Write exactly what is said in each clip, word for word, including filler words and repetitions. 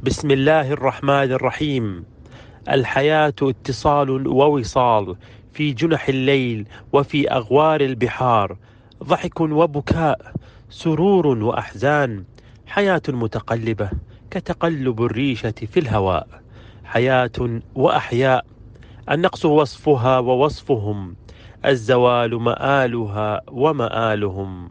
بسم الله الرحمن الرحيم. الحياة اتصال ووصال، في جنح الليل وفي أغوار البحار، ضحك وبكاء، سرور وأحزان، حياة متقلبة كتقلب الريشة في الهواء، حياة وأحياء، النقص وصفها ووصفهم، الزوال مآلها ومآلهم.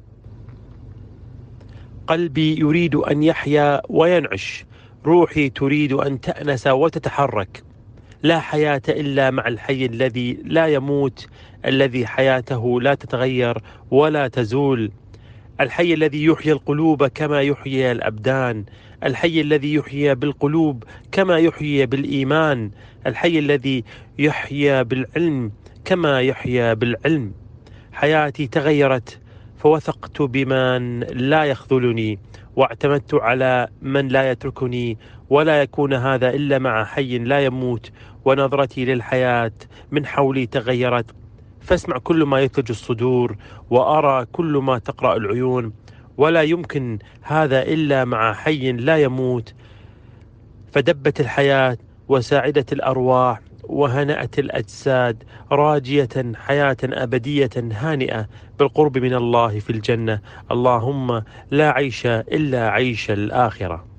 قلبي يريد أن يحيا وينعش، روحي تريد أن تأنس وتتحرك. لا حياة إلا مع الحي الذي لا يموت، الذي حياته لا تتغير ولا تزول، الحي الذي يحيي القلوب كما يحيي الأبدان، الحي الذي يحيي بالقلوب كما يحيي بالإيمان، الحي الذي يحيي بالعلم كما يحيي بالعلم. حياتي تغيرت فوثقت بمن لا يخذلني، واعتمدت على من لا يتركني، ولا يكون هذا إلا مع حي لا يموت. ونظرتي للحياة من حولي تغيرت، فاسمع كل ما يثلج الصدور، وأرى كل ما تقرأ العيون، ولا يمكن هذا إلا مع حي لا يموت. فدبت الحياة وساعدت الأرواح وهنأت الأجساد، راجية حياة أبدية هانئة بالقرب من الله في الجنة. اللهم لا عيش إلا عيش الآخرة.